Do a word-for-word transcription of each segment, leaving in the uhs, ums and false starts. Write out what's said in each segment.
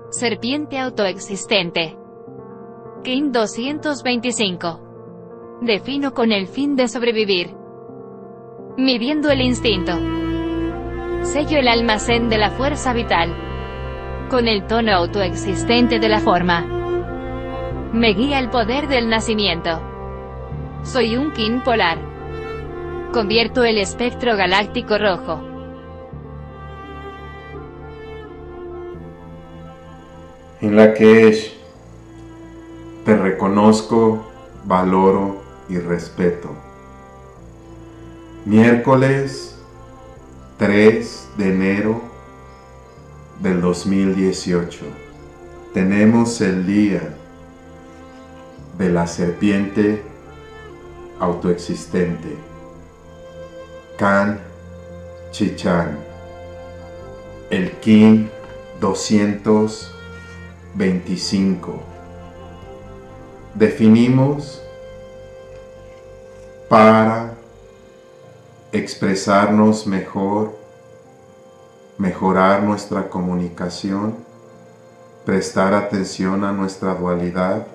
Serpiente autoexistente. King doscientos veinticinco. Defino con el fin de sobrevivir. Midiendo el instinto. Sello el almacén de la fuerza vital. Con el tono autoexistente de la forma. Me guía el poder del nacimiento. Soy un King polar. Convierto el espectro galáctico rojo. En Lakesh, te reconozco, valoro y respeto. Miércoles tres de enero del dos mil dieciocho. Tenemos el día de la serpiente autoexistente, Kan Chichan, el King doscientos veinticinco. Definimos para expresarnos mejor, mejorar nuestra comunicación, prestar atención a nuestra dualidad,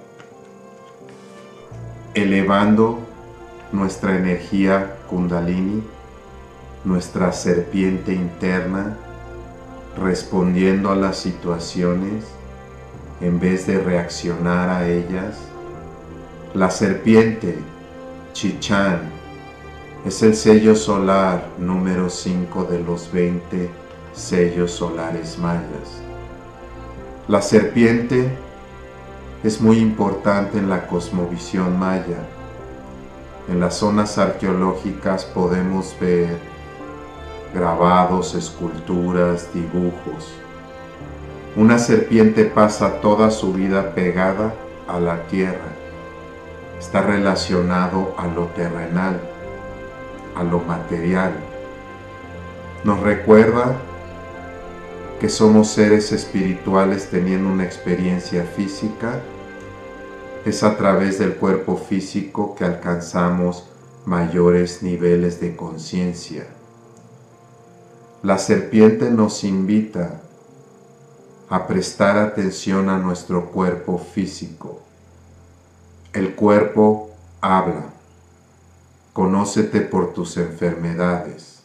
elevando nuestra energía Kundalini, nuestra serpiente interna, respondiendo a las situaciones en vez de reaccionar a ellas. La serpiente Chichan es el sello solar número cinco de los veinte sellos solares mayas. La serpiente es muy importante en la cosmovisión maya. En las zonas arqueológicas podemos ver grabados, esculturas, dibujos. Una serpiente pasa toda su vida pegada a la tierra. Está relacionado a lo terrenal, a lo material. Nos recuerda que somos seres espirituales teniendo una experiencia física. Es a través del cuerpo físico que alcanzamos mayores niveles de conciencia. La serpiente nos invita a prestar atención a nuestro cuerpo físico. El cuerpo habla. Conócete por tus enfermedades.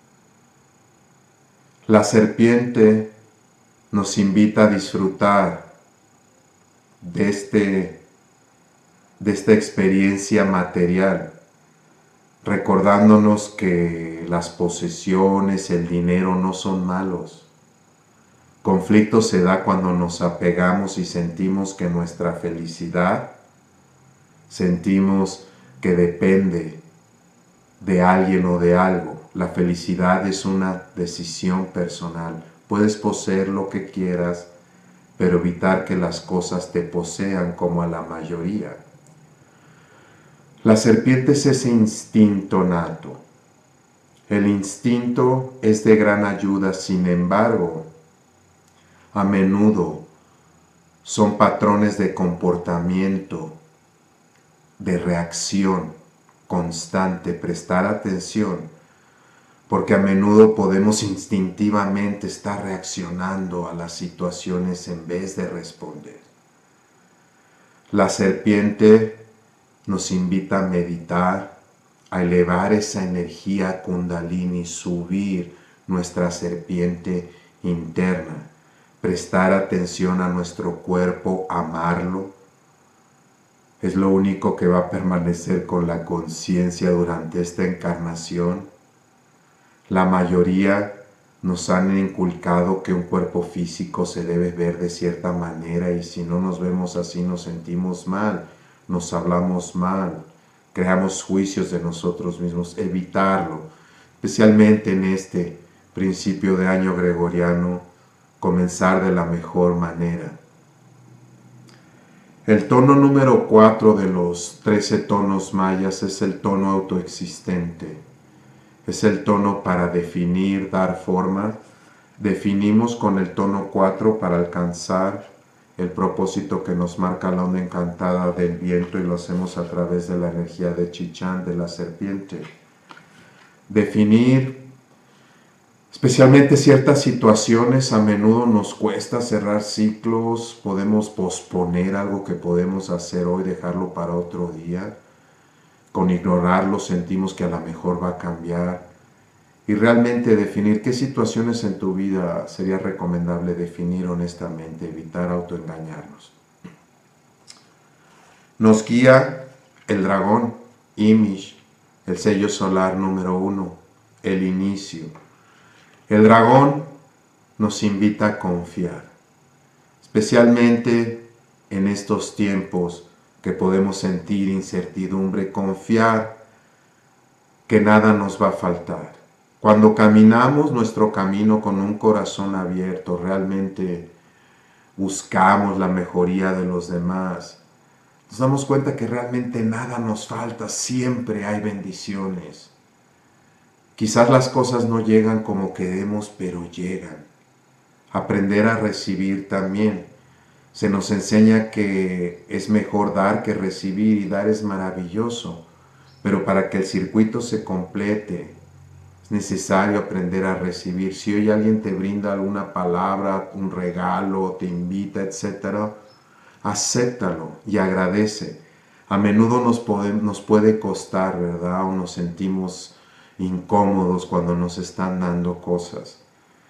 La serpiente nos invita a disfrutar de, este, de esta experiencia material, recordándonos que las posesiones, el dinero no son malos. Conflicto se da cuando nos apegamos y sentimos que nuestra felicidad, sentimos que depende de alguien o de algo. La felicidad es una decisión personal. Puedes poseer lo que quieras, pero evitar que las cosas te posean como a la mayoría. La serpiente es ese instinto nato. El instinto es de gran ayuda, sin embargo, a menudo son patrones de comportamiento, de reacción constante, prestar atención, porque a menudo podemos instintivamente estar reaccionando a las situaciones en vez de responder. La serpiente nos invita a meditar, a elevar esa energía Kundalini, subir nuestra serpiente interna, prestar atención a nuestro cuerpo, amarlo. Es lo único que va a permanecer con la conciencia durante esta encarnación. La mayoría nos han inculcado que un cuerpo físico se debe ver de cierta manera y si no nos vemos así nos sentimos mal, nos hablamos mal, creamos juicios de nosotros mismos. Evitarlo, especialmente en este principio de año gregoriano, comenzar de la mejor manera. El tono número cuatro de los trece tonos mayas es el tono autoexistente. Es el tono para definir, dar forma. Definimos con el tono cuatro para alcanzar el propósito que nos marca la onda encantada del viento y lo hacemos a través de la energía de Chichan, de la serpiente. Definir Especialmente ciertas situaciones a menudo nos cuesta cerrar ciclos, podemos posponer algo que podemos hacer hoy, dejarlo para otro día. Con ignorarlo sentimos que a lo mejor va a cambiar. Y realmente definir qué situaciones en tu vida sería recomendable definir honestamente, evitar autoengañarnos. Nos guía el dragón, Imish, el sello solar número uno, el inicio. El dragón nos invita a confiar, especialmente en estos tiempos que podemos sentir incertidumbre, confiar que nada nos va a faltar. Cuando caminamos nuestro camino con un corazón abierto, realmente buscamos la mejoría de los demás, nos damos cuenta que realmente nada nos falta, siempre hay bendiciones. Quizás las cosas no llegan como queremos, pero llegan. Aprender a recibir también. Se nos enseña que es mejor dar que recibir, y dar es maravilloso, pero para que el circuito se complete es necesario aprender a recibir. Si hoy alguien te brinda alguna palabra, un regalo, te invita, etcétera, acéptalo y agradece. A menudo nos puede, nos puede costar, ¿verdad? O nos sentimos incómodos cuando nos están dando cosas.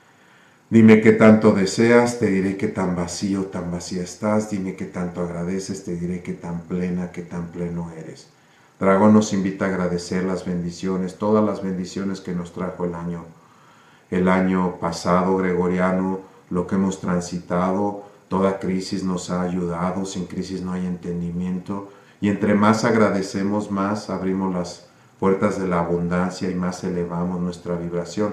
Dime qué tanto deseas, te diré qué tan vacío, tan vacía estás. Dime qué tanto agradeces, te diré qué tan plena, qué tan pleno eres. Dragón nos invita a agradecer las bendiciones, todas las bendiciones que nos trajo el año, el año pasado gregoriano, lo que hemos transitado. Toda crisis nos ha ayudado, sin crisis no hay entendimiento. Y entre más agradecemos, más abrimos las puertas de la abundancia y más elevamos nuestra vibración.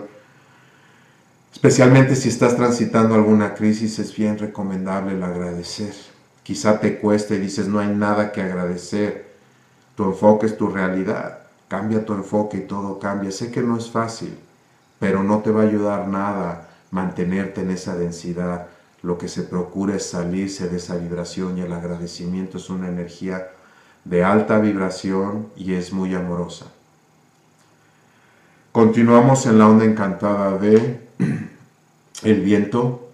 Especialmente si estás transitando alguna crisis, es bien recomendable el agradecer. Quizá te cueste y dices, no hay nada que agradecer. Tu enfoque es tu realidad. Cambia tu enfoque y todo cambia. Sé que no es fácil, pero no te va a ayudar nada mantenerte en esa densidad. Lo que se procura es salirse de esa vibración, y el agradecimiento es una energía de alta vibración y es muy amorosa. Continuamos en la onda encantada de el viento.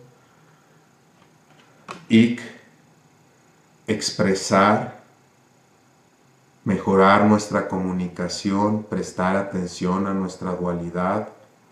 Ik, expresar, mejorar nuestra comunicación, prestar atención a nuestra dualidad.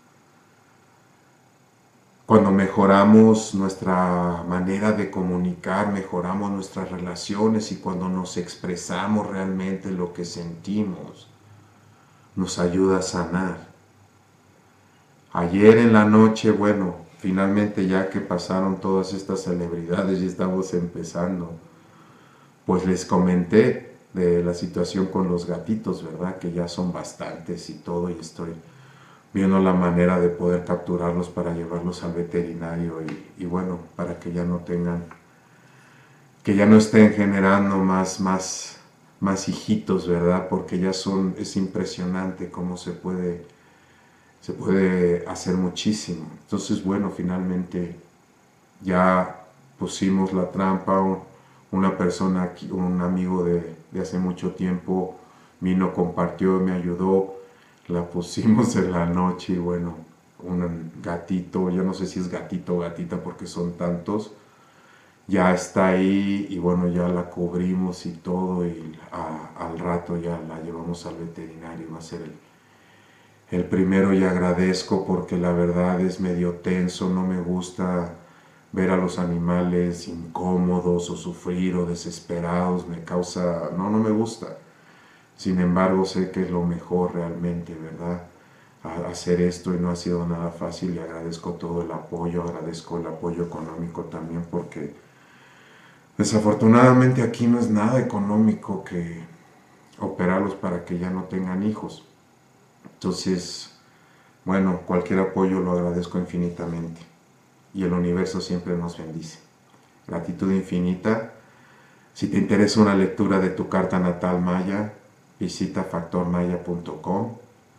Cuando mejoramos nuestra manera de comunicar, mejoramos nuestras relaciones, y cuando nos expresamos realmente lo que sentimos, nos ayuda a sanar. Ayer en la noche, bueno, finalmente ya que pasaron todas estas celebridades y estamos empezando, pues les comenté de la situación con los gatitos, ¿verdad? Que ya son bastantes y todo, y estoy viendo la manera de poder capturarlos para llevarlos al veterinario y, y bueno, para que ya no tengan, que ya no estén generando más, más, más hijitos, ¿verdad? Porque ya son, es impresionante cómo se puede, se puede hacer muchísimo. Entonces, bueno, finalmente ya pusimos la trampa. Una persona, aquí, un amigo de, de hace mucho tiempo, vino, compartió, me ayudó. La pusimos en la noche y bueno, un gatito, yo no sé si es gatito o gatita porque son tantos, ya está ahí y bueno, ya la cubrimos y todo, y a, al rato ya la llevamos al veterinario. Va a ser el, el primero, y agradezco porque la verdad es medio tenso, no me gusta ver a los animales incómodos o sufrir o desesperados, me causa, no, no me gusta. Sin embargo, sé que es lo mejor realmente, ¿verdad? A hacer esto, y no ha sido nada fácil, y agradezco todo el apoyo, agradezco el apoyo económico también, porque desafortunadamente aquí no es nada económico que operarlos para que ya no tengan hijos. Entonces, bueno, cualquier apoyo lo agradezco infinitamente, y el universo siempre nos bendice. Gratitud infinita. Si te interesa una lectura de tu carta natal maya, visita factor maya punto com.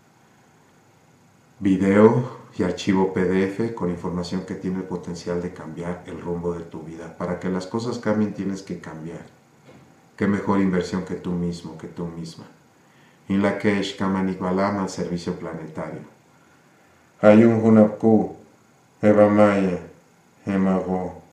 Video y archivo P D F con información que tiene el potencial de cambiar el rumbo de tu vida. Para que las cosas cambien tienes que cambiar. Qué mejor inversión que tú mismo, que tú misma. In Lakesh Kamanik Balam, al servicio planetario. Hayun Hunapku, Eva Maya, Emago.